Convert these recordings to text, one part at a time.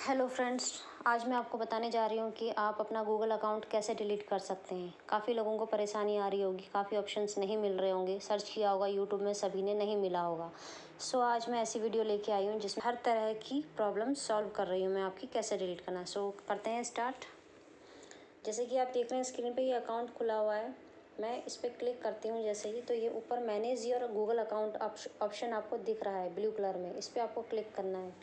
Hello friends, आज मैं आपको बताने जा रही हूँ कि आप अपना गूगल अकाउंट कैसे डिलीट कर सकते हैं। काफ़ी लोगों को परेशानी आ रही होगी, काफ़ी ऑप्शंस नहीं मिल रहे होंगे, सर्च किया होगा यूट्यूब में, सभी ने नहीं मिला होगा। सो आज मैं ऐसी वीडियो लेके आई हूँ जिसमें हर तरह की प्रॉब्लम सॉल्व कर रही हूँ मैं आपकी कैसे डिलीट करना है। सो करते हैं स्टार्ट। जैसे कि आप देख रहे हैं स्क्रीन पर ये अकाउंट खुला हुआ है। मैं इस पर क्लिक करती हूँ जैसे ही, तो ये ऊपर manage your Google account option आपको दिख रहा है ब्लू कलर में, इस पर आपको क्लिक करना है।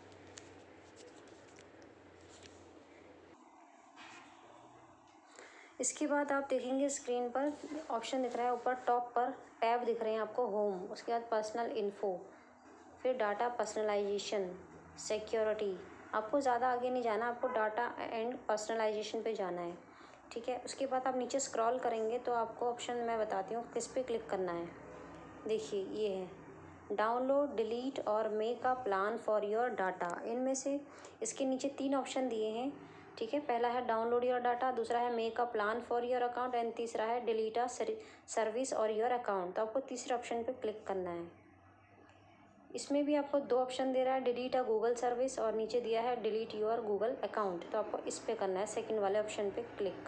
इसके बाद आप देखेंगे स्क्रीन पर ऑप्शन दिख रहा है, ऊपर टॉप पर टैब दिख रहे हैं आपको होम, उसके बाद पर्सनल इन्फो, फिर डाटा पर्सनलाइजेशन, सिक्योरिटी। आपको ज़्यादा आगे नहीं जाना, आपको डाटा एंड पर्सनलाइजेशन पे जाना है, ठीक है। उसके बाद आप नीचे स्क्रॉल करेंगे तो आपको ऑप्शन मैं बताती हूँ किस पे क्लिक करना है। देखिए ये है डाउनलोड, डिलीट और make a plan for your data. इनमें से इसके नीचे 3 ऑप्शन दिए हैं, ठीक है। पहला है डाउनलोड योर डाटा, दूसरा है make a plan for your account and तीसरा है डिलीट अ सर्विस और योर अकाउंट। तो आपको तीसरे ऑप्शन पे क्लिक करना है। इसमें भी आपको 2 ऑप्शन दे रहा है, डिलीट अ गूगल सर्विस और नीचे दिया है डिलीट योर गूगल अकाउंट। तो आपको इस पे करना है, सेकंड वाले ऑप्शन पे क्लिक।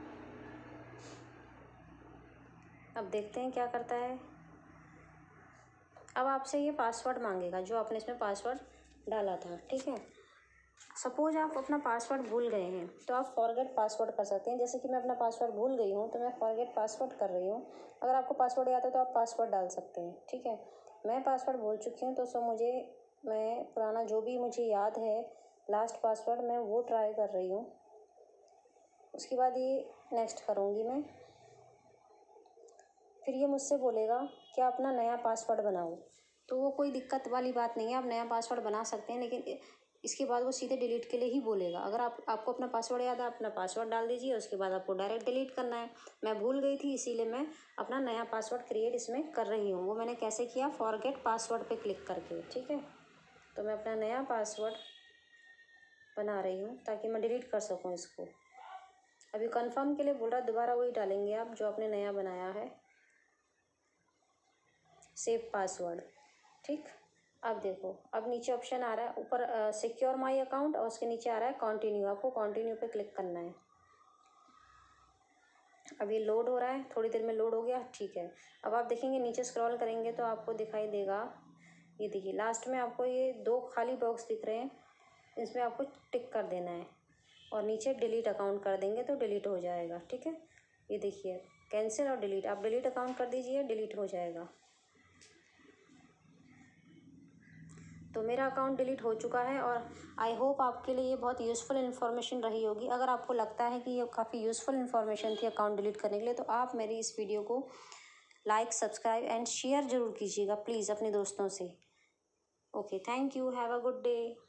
अब देखते हैं क्या करता है। अब आपसे ये पासवर्ड मांगेगा जो आपने इसमें पासवर्ड डाला था, ठीक है। सपोज आप अपना पासवर्ड भूल गए हैं तो आप फॉरगेट पासवर्ड कर सकते हैं। जैसे कि मैं अपना पासवर्ड भूल गई हूँ तो मैं फॉरगेट पासवर्ड कर रही हूँ। अगर आपको पासवर्ड याद है तो आप पासवर्ड डाल सकते हैं, ठीक है। मैं पासवर्ड भूल चुकी हूँ तो मैं पुराना जो भी मुझे याद है लास्ट पासवर्ड मैं वो ट्राई कर रही हूँ। उसके बाद ये नेक्स्ट करूँगी मैं। फिर ये मुझसे बोलेगा कि अपना नया पासवर्ड बनाओ, तो वो कोई दिक्कत वाली बात नहीं है, आप नया पासवर्ड बना सकते हैं। लेकिन इसके बाद वो सीधे डिलीट के लिए ही बोलेगा। अगर आपको अपना पासवर्ड याद है, अपना पासवर्ड डाल दीजिए, उसके बाद आपको डायरेक्ट डिलीट करना है। मैं भूल गई थी इसीलिए मैं अपना नया पासवर्ड क्रिएट इसमें कर रही हूँ। वो मैंने कैसे किया, फॉरगेट पासवर्ड पे क्लिक करके, ठीक है। तो मैं अपना नया पासवर्ड बना रही हूँ ताकि मैं डिलीट कर सकूँ इसको। अभी कन्फर्म के लिए बोल रहा है, दोबारा वही डालेंगे आप जो आपने नया बनाया है, सेव पासवर्ड, ठीक। अब देखो, अब नीचे ऑप्शन आ रहा है ऊपर सिक्योर माई अकाउंट और उसके नीचे आ रहा है कंटिन्यू। आपको कंटिन्यू पे क्लिक करना है। अब ये लोड हो रहा है, थोड़ी देर में लोड हो गया, ठीक है। अब आप देखेंगे नीचे स्क्रॉल करेंगे तो आपको दिखाई देगा, ये देखिए लास्ट में आपको ये 2 खाली बॉक्स दिख रहे हैं, इसमें आपको टिक कर देना है और नीचे डिलीट अकाउंट कर देंगे तो डिलीट हो जाएगा, ठीक है। ये देखिए कैंसिल और डिलीट, आप डिलीट अकाउंट कर दीजिए, डिलीट हो जाएगा। तो मेरा अकाउंट डिलीट हो चुका है और आई होप आपके लिए ये बहुत यूज़फुल इन्फॉर्मेशन रही होगी। अगर आपको लगता है कि ये काफ़ी यूज़फुल इन्फॉर्मेशन थी अकाउंट डिलीट करने के लिए, तो आप मेरी इस वीडियो को लाइक, सब्सक्राइब एंड शेयर ज़रूर कीजिएगा प्लीज़ अपने दोस्तों से। Okay, thank you, have a good day.